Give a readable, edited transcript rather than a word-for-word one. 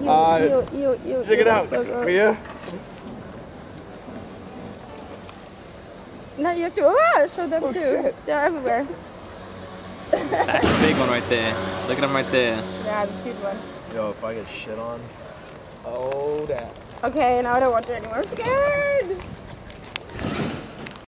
Check it out, So Mia. no, you have to show them too. Shit. They're everywhere. That's a big one right there. Look at him right there. Yeah, the cute one. Yo, if I get shit on, oh damn. Okay, now I don't want you anymore. I'm scared.